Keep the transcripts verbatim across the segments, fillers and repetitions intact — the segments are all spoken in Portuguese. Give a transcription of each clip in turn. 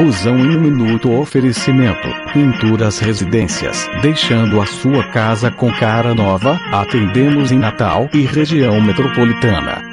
Busão em um minuto. Oferecimento: Pinturas Residências, deixando a sua casa com cara nova. Atendemos em Natal e região metropolitana.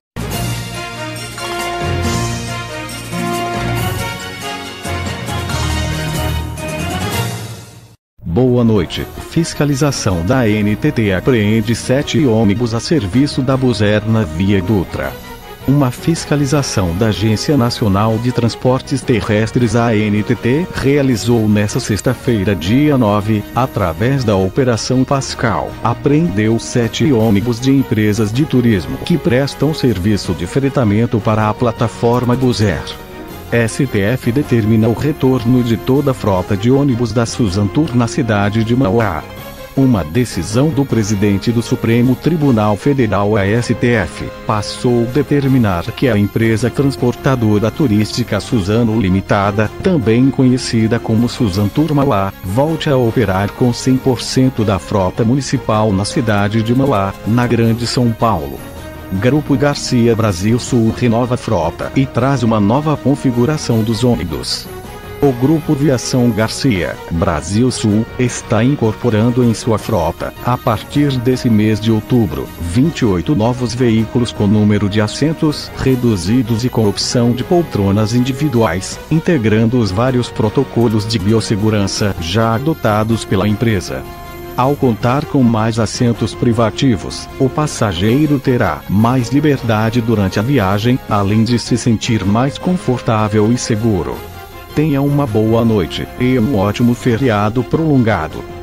Boa noite. Fiscalização da A N T T apreende sete ônibus a serviço da Buser na Via Dutra. Uma fiscalização da Agência Nacional de Transportes Terrestres A N T T realizou nesta sexta-feira, dia nove, através da Operação Pascal, apreendeu sete ônibus de empresas de turismo que prestam serviço de fretamento para a plataforma Buser. S T F determina o retorno de toda a frota de ônibus da Suzantur na cidade de Mauá. Uma decisão do presidente do Supremo Tribunal Federal, a S T F, passou a determinar que a empresa transportadora turística Suzano Limitada, também conhecida como Suzantur Mauá, volte a operar com cem por cento da frota municipal na cidade de Mauá, na Grande São Paulo. Grupo Garcia Brasil Sul renova a frota e traz uma nova configuração dos ônibus. O Grupo Viação Garcia Brasil Sul está incorporando em sua frota, a partir desse mês de outubro, vinte e oito novos veículos com número de assentos reduzidos e com opção de poltronas individuais, integrando os vários protocolos de biossegurança já adotados pela empresa. Ao contar com mais assentos privativos, o passageiro terá mais liberdade durante a viagem, além de se sentir mais confortável e seguro. Tenha uma boa noite e um ótimo feriado prolongado.